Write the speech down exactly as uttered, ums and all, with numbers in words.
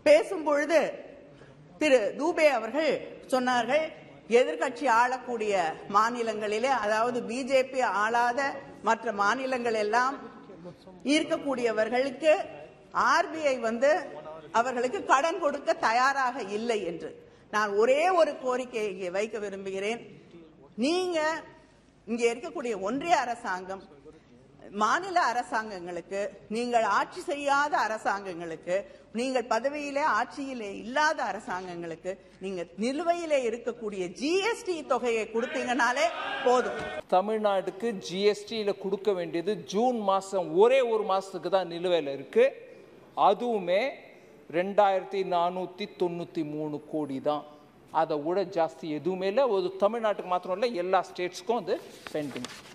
பேசும்பொழுது திரு தூபே அவர்கள் சொன்னார்கள், எதிர்கட்சி ஆளக்கூடிய மாநிலங்களிலே, அதாவது பிஜேபி ஆளாத மற்ற மாநிலங்கள் எல்லாம் இருக்கக்கூடியவர்களுக்கு ஆர்பிஐ வந்து அவர்களுக்கு கடன் கொடுக்க தயாராக இல்லை என்று. நான் ஒரே ஒரு கோரிக்கையை வைக்க விரும்புகிறேன். நீங்க இங்க இருக்கக்கூடிய ஒன்றிய அரசாங்கம், மாநில அரசாங்கங்களுக்கு, நீங்கள் ஆட்சி செய்யாத அரசாங்கங்களுக்கு, நீங்கள் பதவியிலே ஆட்சியிலே இல்லாத அரசாங்கங்களுக்கு நீங்க நிலுவையிலே இருக்கக்கூடிய ஜிஎஸ்டி தொகையை கொடுத்தீங்கனாலே போதும். தமிழ்நாட்டுக்கு ஜிஎஸ்டியில கொடுக்க வேண்டியது ஜூன் மாசம் ஒரே ஒரு மாசத்துக்கு தான் நிலுவையில் இருக்கு. அதுவுமே ரெண்டாயிரத்தி நானூத்தி தொண்ணூத்தி மூணு கோடி தான். அதை விட ஜாஸ்தி எதுவுமே இல்லை. ஒரு தமிழ்நாட்டுக்கு மாத்திரம் இல்லை, எல்லா ஸ்டேட்ஸ்க்கும் அது பெண்டிங்.